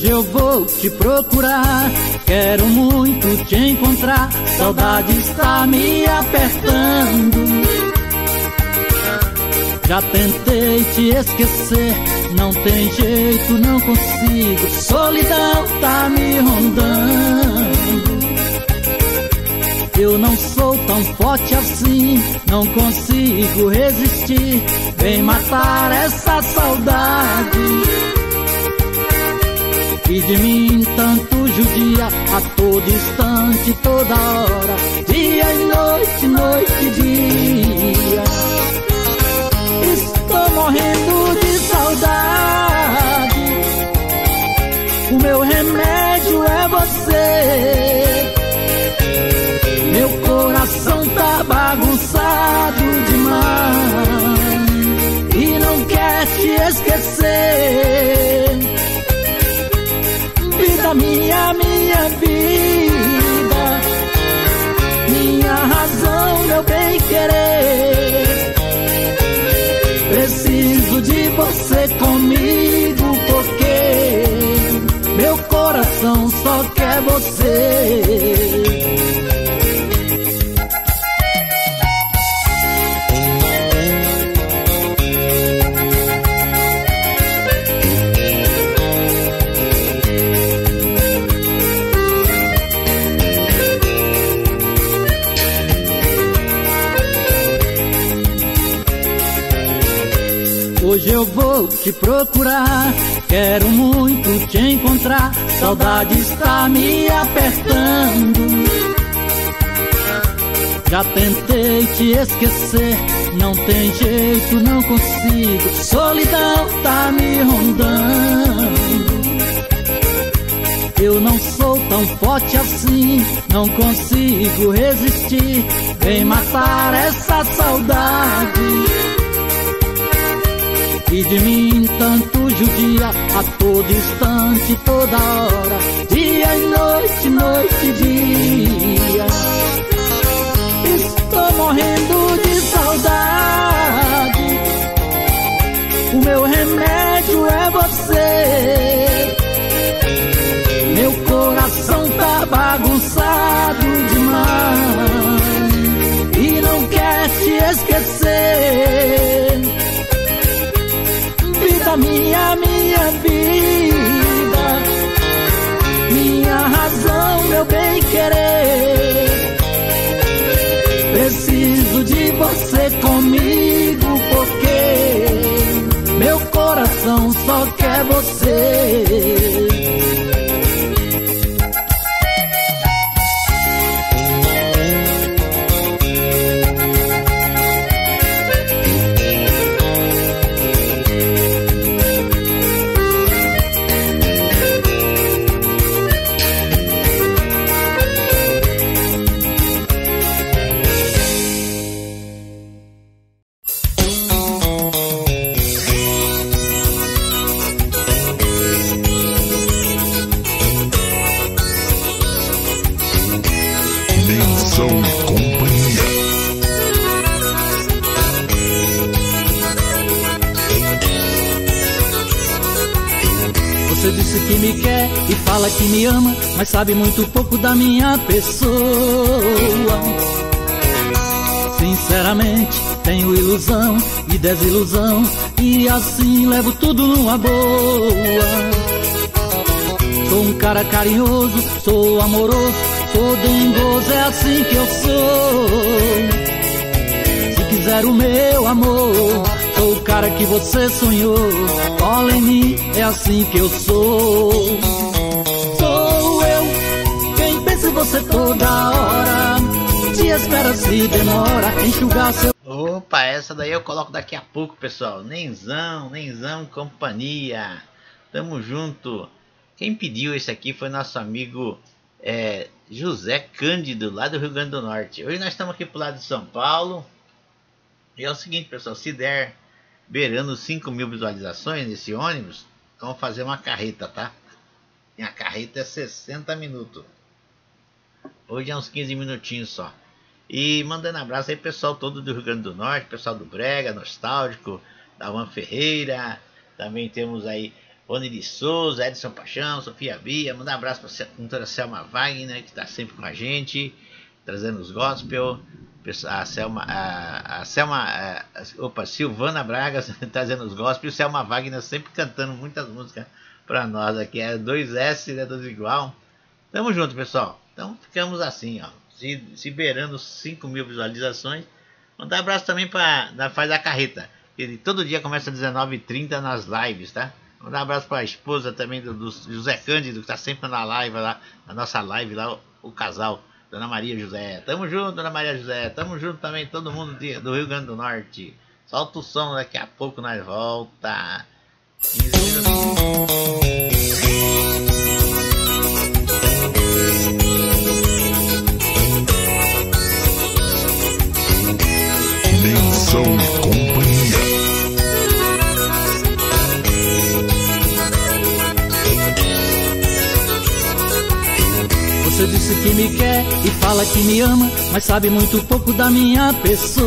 Hoje eu vou te procurar, quero muito te encontrar. Saudade está me apertando. Já tentei te esquecer, não tem jeito, não consigo. Solidão tá me rondando. Eu não sou tão forte assim, não consigo resistir. Vem matar essa saudade. E de mim tanto judia, a todo instante, toda hora, dia e noite, noite e dia. Estou morrendo de saudade. O meu remédio é você. Meu coração tá bagunçado demais e não quer te esquecer. Vida minha, minha vida, minha razão, meu bem querer. Preciso de você comigo, porque meu coração só quer você. Hoje eu vou te procurar, quero muito te encontrar. Saudade está me apertando. Já tentei te esquecer, não tem jeito, não consigo. Solidão tá me rondando. Eu não sou tão forte assim, não consigo resistir. Vem matar essa saudade. E de mim tanto judia, a todo instante, toda hora, dia e noite, noite e dia. Estou morrendo de saudade. O meu remédio é você. Meu coração tá bagunçado demais e não quer te esquecer. Vida minha, minha vida, minha razão, meu bem querer. Preciso de você comigo, porque meu coração só quer você. Você disse que me quer e fala que me ama, mas sabe muito pouco da minha pessoa. Sinceramente, tenho ilusão e desilusão, e assim levo tudo numa boa. Sou um cara carinhoso, sou amoroso, sou dengoso, é assim que eu sou. Se quiser o meu amor, sou o cara que você sonhou. Cola em mim, é assim que eu sou. Sou eu quem pensa em você toda hora, te espera se demora, enxugar seu... Opa, essa daí eu coloco daqui a pouco, pessoal. Nenzão, companhia. Tamo junto. Quem pediu esse aqui foi nosso amigo José Cândido, lá do Rio Grande do Norte. Hoje nós estamos aqui pro lado de São Paulo. E é o seguinte, pessoal, se der beirando 5.000 visualizações nesse ônibus, vamos fazer uma carreta, tá? E a carreta é 60 minutos. Hoje é uns 15 minutinhos só. E mandando abraço aí pessoal todo do Rio Grande do Norte, pessoal do Brega, Nostálgico, da Van Ferreira. Também temos aí Rony de Souza, Edson Paixão, Sofia Bia. Mandar um abraço para a cantora Selma Wagner, que está sempre com a gente, trazendo os gospel. Silvana Braga trazendo os gospel. E Selma Wagner sempre cantando muitas músicas para nós aqui. É 2S, né, tudo igual. Tamo junto, pessoal. Então ficamos assim, ó, se beirando 5.000 visualizações. Mandar um abraço também para Faz a Carreta. Ele todo dia começa às 19h30 nas lives, tá? Mandar um abraço para a esposa também do José Cândido, que está sempre na live lá, na nossa live lá, o casal, Dona Maria José. Tamo junto, Dona Maria José. Tamo junto também, todo mundo do Rio Grande do Norte. Solta o som, daqui a pouco nós volta. 15 minutos. Nenzão e Companhia. Você disse que me quer e fala que me ama, mas sabe muito pouco da minha pessoa.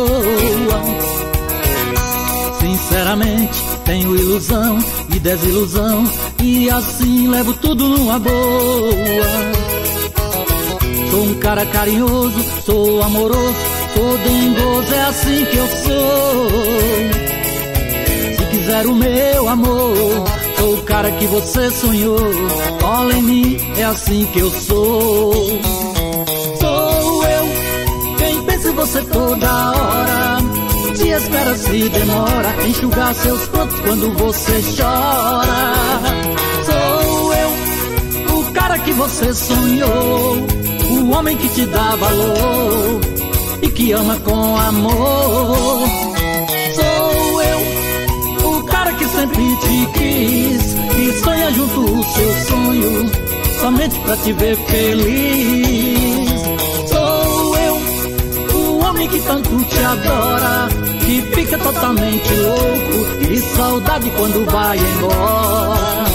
Sinceramente, tenho ilusão e desilusão, e assim levo tudo numa boa. Sou um cara carinhoso, sou amoroso, sou dengoso, é assim que eu sou. Se quiser o meu amor, sou o cara que você sonhou. Olha em mim, é assim que eu sou. Sou eu, quem pensa em você toda hora, te espera se demora, enxugar seus prantos quando você chora. Sou eu, o cara que você sonhou, o homem que te dá valor e que ama com amor. Sou eu, o cara que sempre te quis e sonha junto o seu sonho, somente pra te ver feliz. Sou eu, o homem que tanto te adora, que fica totalmente louco e saudade quando vai embora.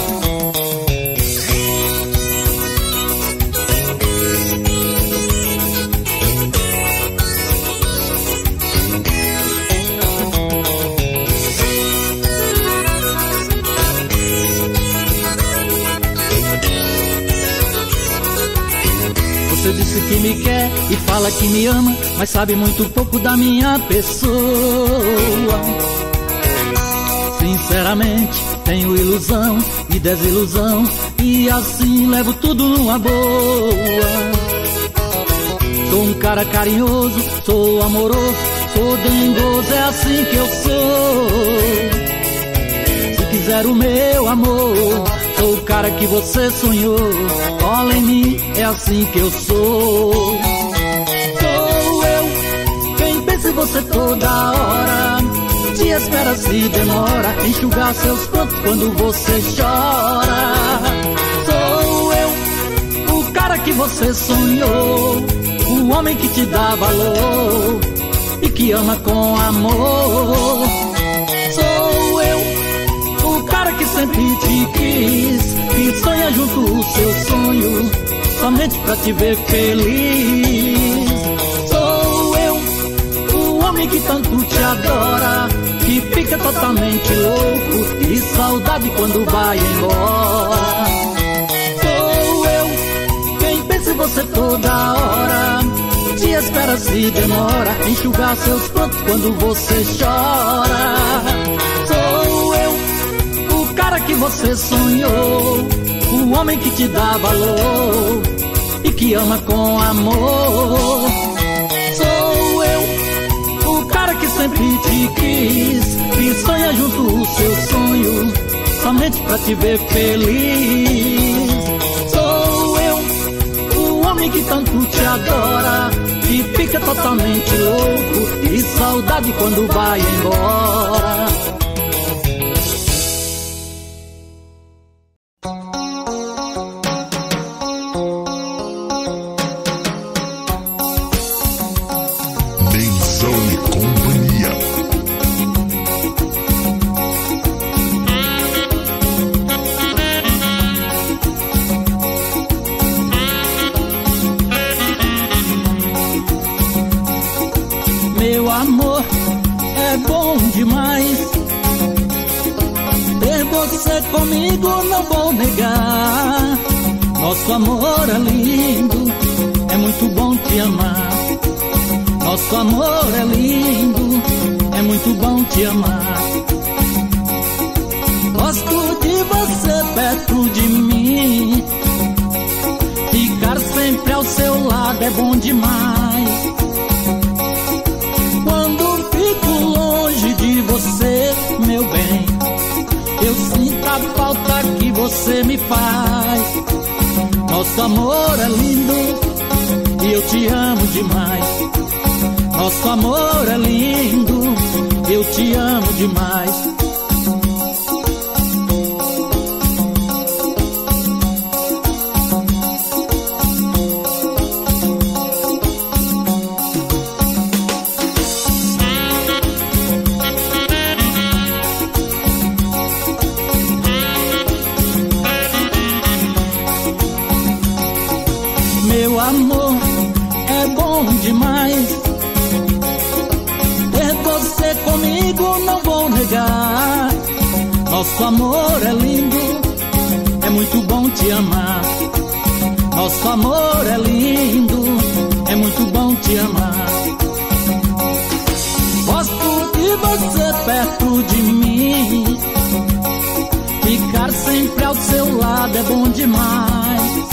Você disse que me quer e fala que me ama, mas sabe muito pouco da minha pessoa. Sinceramente, tenho ilusão e desilusão, e assim levo tudo numa boa. Sou um cara carinhoso, sou amoroso, sou dengoso, é assim que eu sou. Se quiser o meu amor, sou o cara que você sonhou. Olha em mim, é assim que eu sou. Sou eu, quem pensa em você toda hora, te espera se demora, enxugar seus prantos quando você chora. Sou eu, o cara que você sonhou, o homem que te dá valor e que ama com amor. Sou eu, o cara que sempre te quis e sonha junto o seu sonho, somente pra te ver feliz. Sou eu, o homem que tanto te adora, que fica totalmente louco e saudade quando vai embora. Sou eu, quem pensa em você toda hora, te espera se demora, enxugar seus prantos quando você chora. Sou eu, o cara que você sonhou, o homem que te dá valor e que ama com amor. Sou eu, o cara que sempre te quis e sonha junto o seu sonho, somente pra te ver feliz. Sou eu, o homem que tanto te adora, que fica totalmente louco e saudade quando vai embora. Nenzão e Companhia. Meu amor, é bom demais ter Ter você comigo não vou negar. Nosso amor é lindo, é muito bom te amar. Nosso amor é lindo, é muito bom te amar. Gosto de você perto de mim. Ficar sempre ao seu lado é bom demais. Quando fico longe de você, meu bem, eu sinto a falta que você me faz. Nosso amor é lindo e eu te amo demais. Nosso amor é lindo, eu te amo demais. Meu amor é bom demais. Ter você comigo não vou negar. Nosso amor é lindo, é muito bom te amar. Nosso amor é lindo, é muito bom te amar. Gosto de você perto de mim. Ficar sempre ao seu lado é bom demais.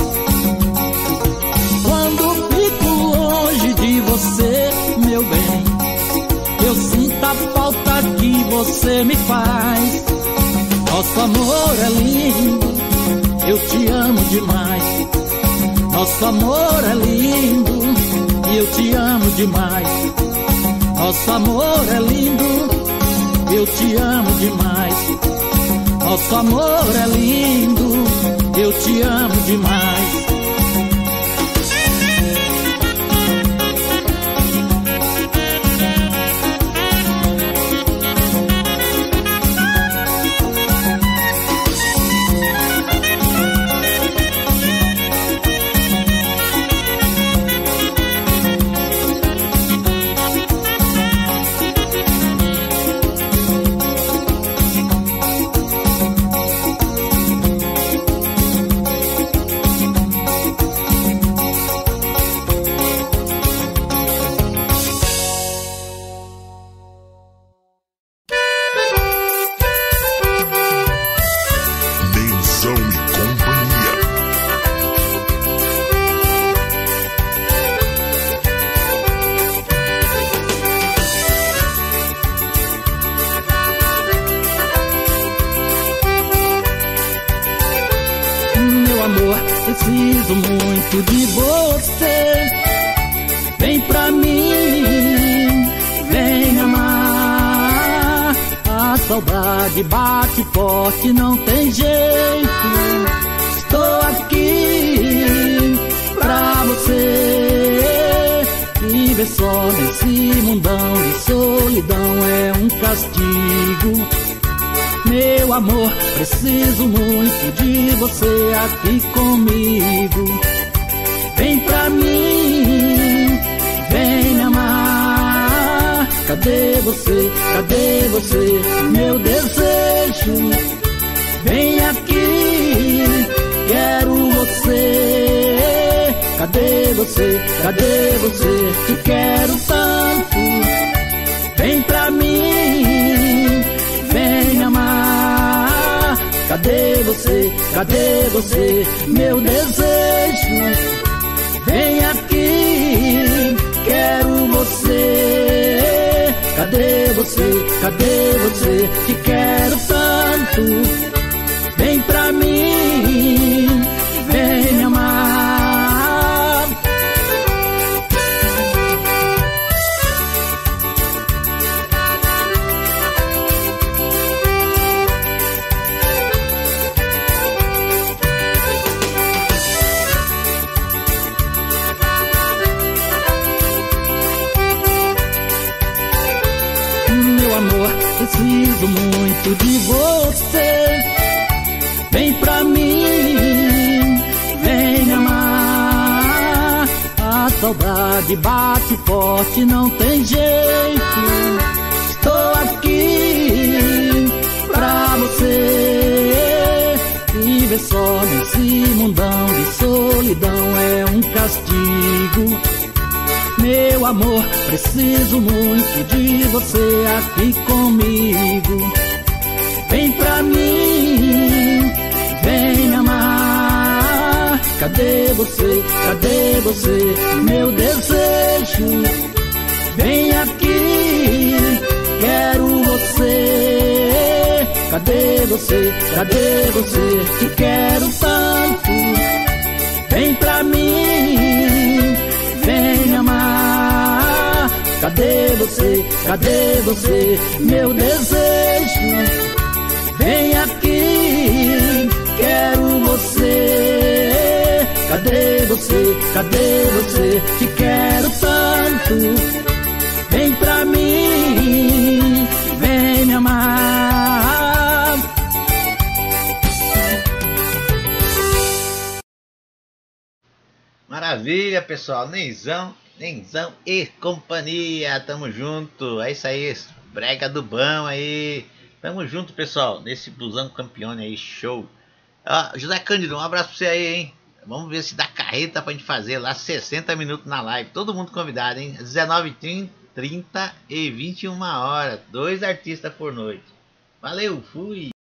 Quando fico longe de você, meu bem, eu sinto a falta que você me faz. Nosso amor é lindo, eu te amo demais. Nosso amor é lindo e eu te amo demais. Nosso amor é lindo, eu te amo demais. Nosso amor é lindo, eu te amo demais. Preciso muito de você. Vem pra mim, vem amar. A saudade bate forte, não tem jeito. Estou aqui pra você. Viver só nesse mundão de solidão é um castigo. Meu amor, preciso muito de você aqui comigo. Vem pra mim, vem me amar. Cadê você, cadê você, meu desejo? Vem aqui, quero você. Cadê você, cadê você, te quero tanto. Vem pra mim, vem me amar. Cadê você, meu desejo? Vem aqui, quero você. Cadê você, te quero tanto. Vem pra mim, vem me amar. Preciso muito de você. Vem pra mim, vem me amar. A saudade bate forte, não tem jeito. Estou aqui pra você. mundão de solidão é um castigo. Meu amor, preciso muito de você aqui comigo. Vem pra mim, vem me amar. Cadê você, meu desejo? Vem aqui, quero você. Cadê você, te quero tanto. Vem pra mim, vem me amar. Cadê você, meu desejo? Vem aqui, quero você. Cadê você, te quero tanto. Vem pra mim, vem me amar. Maravilha, pessoal. Nenzão e companhia. Tamo junto. É isso aí, brega do bom aí. Tamo junto, pessoal, nesse busão campeão aí, show. José Cândido, um abraço pra você aí, hein. Vamos ver se dá carreta pra gente fazer lá 60 minutos na live. Todo mundo convidado, hein. 19h30 e 21h. 2 artistas por noite. Valeu, fui.